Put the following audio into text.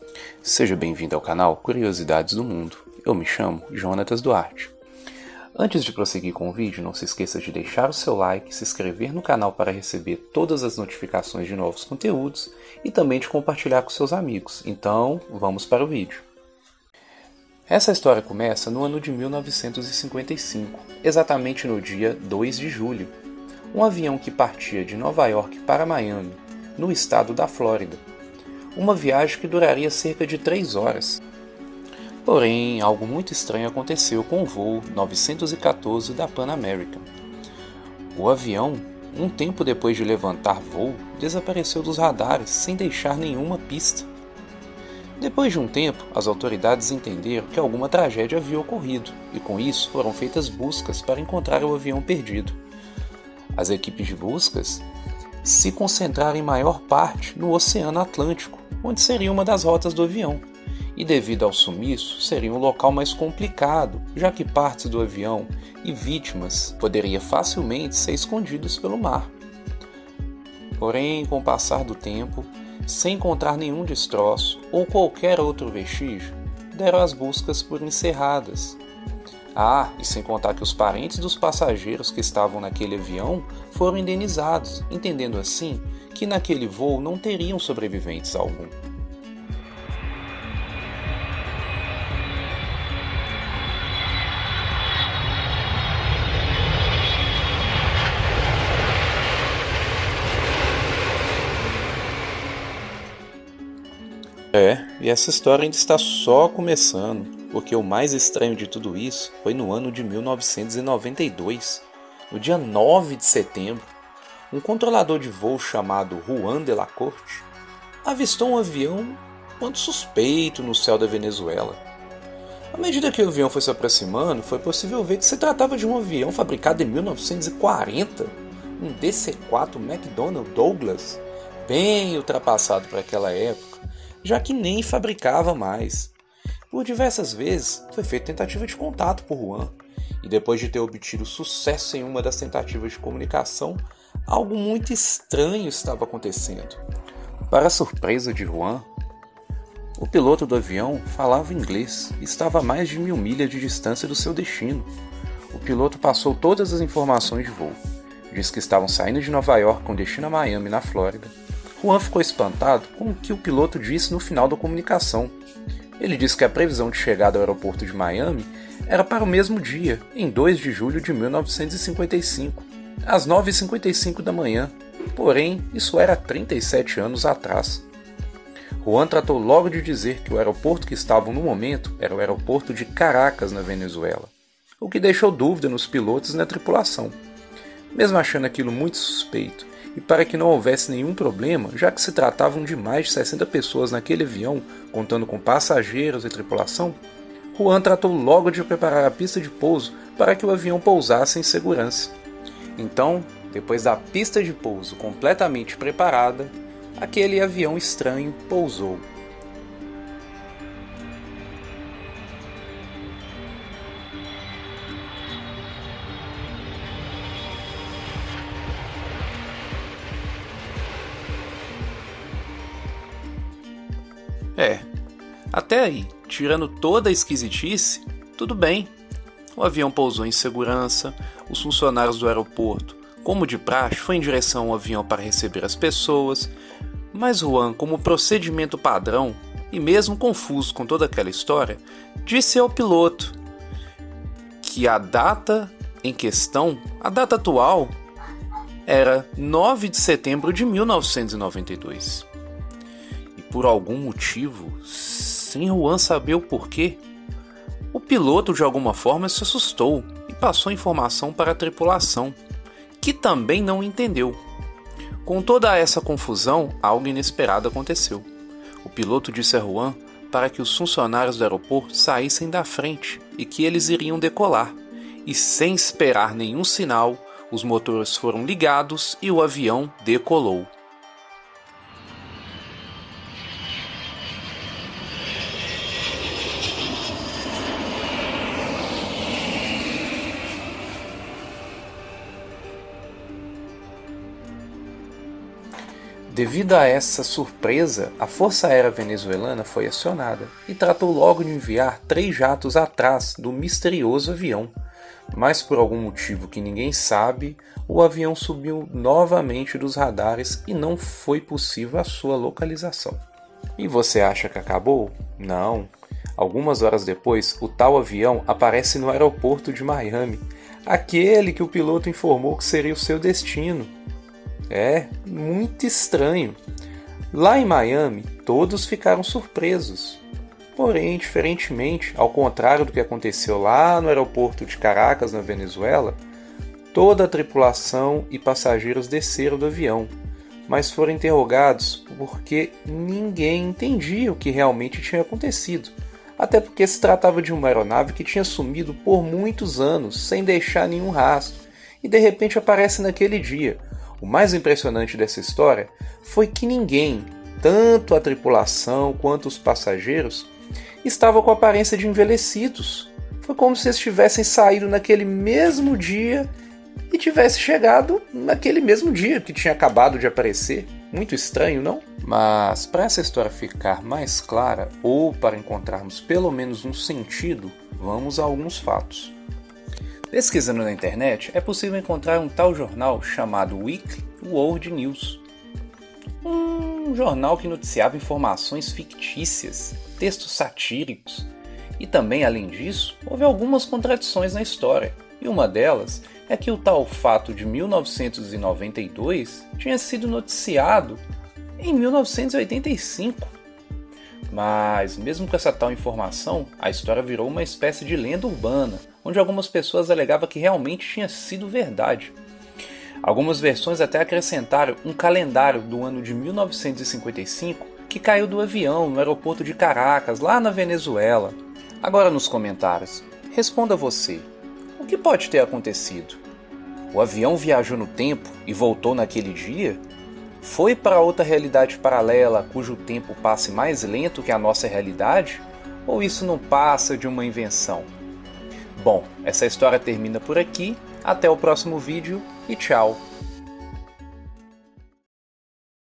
Seja bem-vindo ao canal Curiosidades do Mundo. Eu me chamo Jonatas Duarte. Antes de prosseguir com o vídeo, não se esqueça de deixar o seu like, se inscrever no canal para receber todas as notificações de novos conteúdos e também de compartilhar com seus amigos. Então, vamos para o vídeo. Essa história começa no ano de 1955, exatamente no dia 2 de julho. Um avião que partia de Nova York para Miami, no estado da Flórida. Uma viagem que duraria cerca de 3 horas. Porém, algo muito estranho aconteceu com o voo 914 da Pan American. O avião, um tempo depois de levantar voo, desapareceu dos radares sem deixar nenhuma pista. Depois de um tempo, as autoridades entenderam que alguma tragédia havia ocorrido e com isso foram feitas buscas para encontrar o avião perdido. As equipes de buscas se concentraram em maior parte no Oceano Atlântico, onde seria uma das rotas do avião, e devido ao sumiço seria um local mais complicado, já que partes do avião e vítimas poderiam facilmente ser escondidos pelo mar. Porém, com o passar do tempo, sem encontrar nenhum destroço ou qualquer outro vestígio, deram as buscas por encerradas. E sem contar que os parentes dos passageiros que estavam naquele avião foram indenizados, entendendo assim que naquele voo não teriam sobreviventes algum. E essa história ainda está só começando, porque o mais estranho de tudo isso foi no ano de 1992, no dia 9 de setembro, um controlador de voo chamado Juan de la Corte avistou um avião quanto suspeito no céu da Venezuela. À medida que o avião foi se aproximando, foi possível ver que se tratava de um avião fabricado em 1940, um DC-4 McDonnell Douglas, bem ultrapassado para aquela época, já que nem fabricava mais. Por diversas vezes foi feita tentativa de contato por Juan, e depois de ter obtido sucesso em uma das tentativas de comunicação, algo muito estranho estava acontecendo. Para a surpresa de Juan, o piloto do avião falava inglês e estava a mais de 1000 milhas de distância do seu destino. O piloto passou todas as informações de voo. Disse que estavam saindo de Nova York com destino a Miami, na Flórida. Juan ficou espantado com o que o piloto disse no final da comunicação. Ele disse que a previsão de chegada ao aeroporto de Miami era para o mesmo dia, em 2 de julho de 1955, às 9h55 da manhã, porém isso era 37 anos atrás. Juan tratou logo de dizer que o aeroporto que estavam no momento era o aeroporto de Caracas, na Venezuela, o que deixou dúvida nos pilotos e na tripulação. Mesmo achando aquilo muito suspeito, e para que não houvesse nenhum problema, já que se tratavam de mais de 60 pessoas naquele avião, contando com passageiros e tripulação, Juan tratou logo de preparar a pista de pouso para que o avião pousasse em segurança. Então, depois da pista de pouso completamente preparada, aquele avião estranho pousou. Até aí, tirando toda a esquisitice, tudo bem. O avião pousou em segurança, os funcionários do aeroporto, como de praxe, foi em direção ao avião para receber as pessoas, mas Juan, como procedimento padrão, e mesmo confuso com toda aquela história, disse ao piloto que a data em questão, a data atual, era 9 de setembro de 1992. E por algum motivo, sem Juan saber o porquê, o piloto de alguma forma se assustou e passou a informação para a tripulação, que também não entendeu. Com toda essa confusão, algo inesperado aconteceu. O piloto disse a Juan para que os funcionários do aeroporto saíssem da frente e que eles iriam decolar, e sem esperar nenhum sinal, os motores foram ligados e o avião decolou. Devido a essa surpresa, a Força Aérea Venezuelana foi acionada e tratou logo de enviar 3 jatos atrás do misterioso avião. Mas por algum motivo que ninguém sabe, o avião subiu novamente dos radares e não foi possível a sua localização. E você acha que acabou? Não. Algumas horas depois, o tal avião aparece no aeroporto de Miami, aquele que o piloto informou que seria o seu destino. É, muito estranho. Lá em Miami, todos ficaram surpresos. Porém, diferentemente, ao contrário do que aconteceu lá no aeroporto de Caracas, na Venezuela, toda a tripulação e passageiros desceram do avião, mas foram interrogados porque ninguém entendia o que realmente tinha acontecido. Até porque se tratava de uma aeronave que tinha sumido por muitos anos, sem deixar nenhum rastro, e de repente aparece naquele dia. O mais impressionante dessa história foi que ninguém, tanto a tripulação quanto os passageiros, estava com a aparência de envelhecidos. Foi como se eles tivessem saído naquele mesmo dia e tivesse chegado naquele mesmo dia que tinha acabado de aparecer. Muito estranho, não? Mas para essa história ficar mais clara, ou para encontrarmos pelo menos um sentido, vamos a alguns fatos. Pesquisando na internet, é possível encontrar um tal jornal chamado Weekly World News. Um jornal que noticiava informações fictícias, textos satíricos, e também, além disso, houve algumas contradições na história, e uma delas é que o tal fato de 1992 tinha sido noticiado em 1985. Mas, mesmo com essa tal informação, a história virou uma espécie de lenda urbana, onde algumas pessoas alegavam que realmente tinha sido verdade. Algumas versões até acrescentaram um calendário do ano de 1955 que caiu do avião no aeroporto de Caracas, lá na Venezuela. Agora nos comentários, responda você, o que pode ter acontecido? O avião viajou no tempo e voltou naquele dia? Foi para outra realidade paralela cujo tempo passe mais lento que a nossa realidade? Ou isso não passa de uma invenção? Bom, essa história termina por aqui, até o próximo vídeo e tchau!